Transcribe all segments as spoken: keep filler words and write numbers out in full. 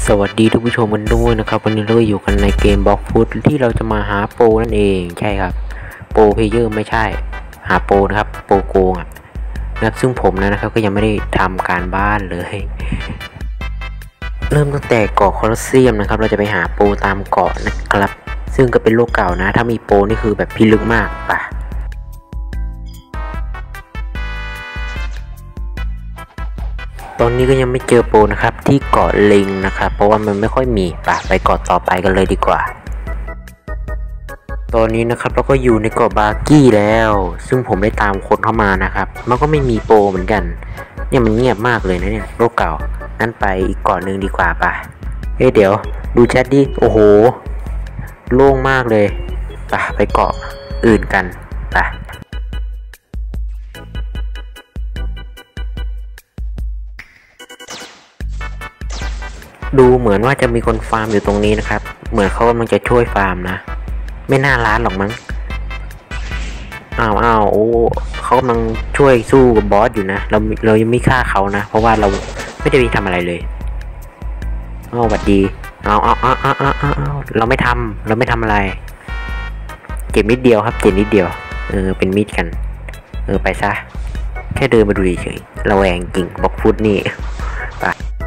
สวัสดีทุกผู้ชมกันด้วยนะครับวันนี้เราอยู่กันในเกมบล็อกฟุตที่เราจะมาหาโปรนั่นเองใช่ครับโปรเพลเยอร์ไม่ใช่หาโปรนะครับโปรโกงอ่ะนะครับซึ่งผมนะครับก็ยังไม่ได้ทำการบ้านเลยเริ่มตั้งแต่เกาะคอลอสเซียมนะครับเราจะไปหาโปรตามเกาะนะครับซึ่งก็เป็นโลกเก่านะถ้ามีโปรนี่คือแบบพิลึกมากป่ะตอนนี้ก็ยังไม่เจอโปรนะครับที่เกาะลิงนะครับเพราะว่ามันไม่ค่อยมีป่ะไปเกาะต่อไปกันเลยดีกว่าตอนนี้นะครับเราก็อยู่ในเกาะบาร์กี้แล้วซึ่งผมได้ตามคนเข้ามานะครับมันก็ไม่มีโปรเหมือนกันเนี่ยมันเงียบมากเลยนะเนี่ยโลกเก่างั้นไปอีกเกาะหนึ่งดีกว่าป่ะเฮ้ยเดี๋ยวดูแชทดิโอ้โหโล่งมากเลยป่ะไปเกาะอื่นกันป่ะดูเหมือนว่าจะมีคนฟาร์มอยู่ตรงนี้นะครับเหมือนเขากำลังจะช่วยฟาร์มนะไม่น่าร้านหรอกมั้งอ้าวอ้าวโอ้เขากำลังช่วยสู้กับบอสอยู่นะเราเรายังไม่ฆ่าเขานะเพราะว่าเราไม่ได้ไปทำอะไรเลยอ้าวสวัสดีเอาเอาเอาเอาเอาเอาเราไม่ทำเราไม่ทำอะไรเจ็บนิดเดียวครับเจ็บนิดเดียวเออเป็นมิดกันเออไปซะแค่เดินมาดูเฉยๆระแวงจริงบอกฟุตนี่ไป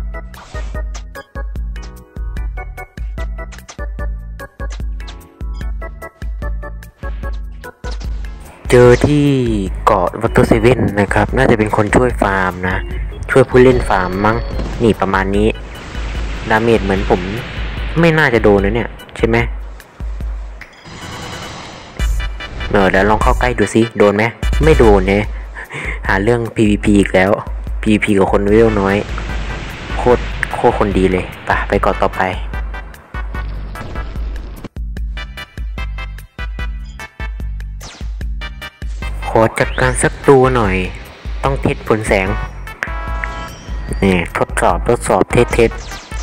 เจอที่เกาะวัตเตอร์เซเว่นนะครับน่าจะเป็นคนช่วยฟาร์มนะช่วยผู้เล่นฟาร์มมั้งนี่ประมาณนี้ดาเมจเหมือนผมไม่น่าจะโดนนะเนี่ยใช่ไหมเออแล้วลองเข้าใกล้ดูซิโดนไหมไม่โดนเนี่ยหาเรื่อง พี วี พี อีกแล้ว พี วี พี กับคนเวลน้อยโคตรโคตรคนดีเลยป่ะไปเกาะต่อไปขอจัดการสักตัวหน่อยต้องเทสผลแสงนี่ทดสอบทดสอบเทสเทส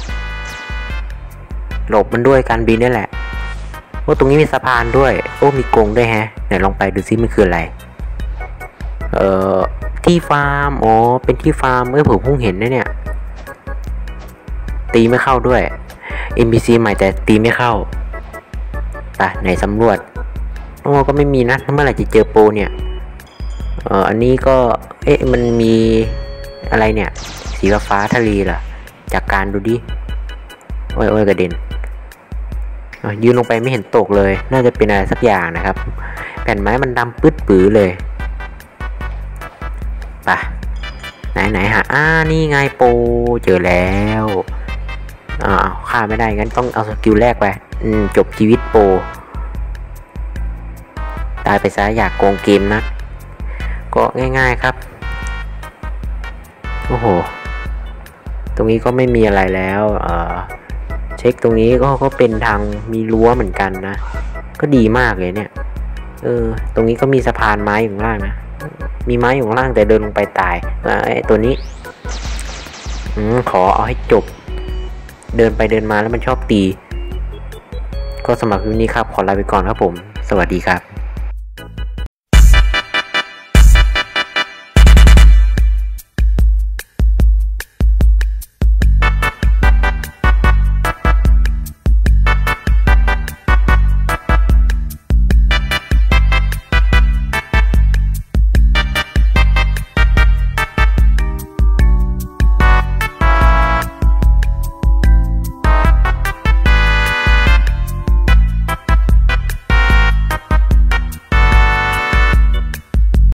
หลบมันด้วยการบินนี่แหละโอ้ตรงนี้มีสะพานด้วยโอ้มีกรงด้วยแฮะไหนลองไปดูซิมันคืออะไรเอ่อที่ฟาร์มอ๋อเป็นที่ฟาร์มเมื่อผมเพิ่งเห็นนะเนี่ยตีไม่เข้าด้วย เอ็น พี ซี ใหม่แต่ตีไม่เข้าไปไหนสำรวจโอ้ก็ไม่มีนะเมื่อไหร่จะเจอโปรเนี่ยเอออันนี้ก็เอ๊ะมันมีอะไรเนี่ยสีฟ้าทะเลล่ะจากการดูดิโอ้ยโอ้ยกระเด็นยืนลงไปไม่เห็นตกเลยน่าจะเป็นอะไรสักอย่างนะครับแผ่นไม้มันดำปื้ดปื้อเลยป่ะไหนไหนหาอ่านี่ไงโปเจอแล้วอ่าฆ่าไม่ได้งั้นต้องเอาสกิลแรกไปอืมจบชีวิตโปตายไปซะอยากโกงเกมนะก็ง่ายๆครับโอ้โหตรงนี้ก็ไม่มีอะไรแล้วเอ่อเช็คตรงนี้ก็ก็เป็นทางมีรั้วเหมือนกันนะก็ดีมากเลยเนี่ยเออตรงนี้ก็มีสะพานไม้อยู่ข้างล่างนะมีไม้อยู่ข้างล่างแต่เดินลงไปตายไอ้ตัวนี้อืมขอเอาให้จบเดินไปเดินมาแล้วมันชอบตีก็สำหรับคลิปนี้ครับขอลาไปก่อนครับผมสวัสดีครับ